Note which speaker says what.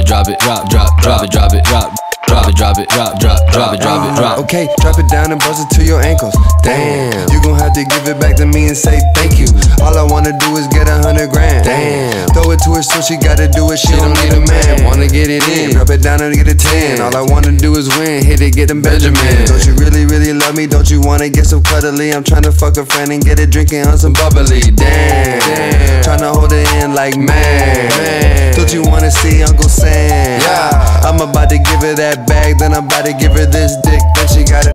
Speaker 1: drop it, drop it, drop it, drop it, drop it, drop it, drop.
Speaker 2: Okay, drop it down and bust it to your ankles. Damn, you gon' have to give it back to me and say thank you. All I wanna do is get 100 grand. Damn, throw it to her so she gotta do it. She don't need a man. Wanna get it in, drop it down and get a 10. All I wanna do is win, hit it, get them Benjamin. Don't you really, really love me? Don't you wanna get so cuddly? I'm tryna fuck a friend and get it drinking on some bubbly. Damn, tryna hold it in like man. Don't you wanna see Uncle Sam? Yeah, I'm about to give her that bag, then I'm about to give her this dick, then she got it.